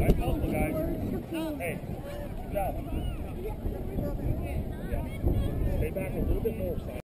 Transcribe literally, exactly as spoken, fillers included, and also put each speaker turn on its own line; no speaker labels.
guys. Helpful, guys. Hey, good job. Yeah. Stay back a little bit more, Sam.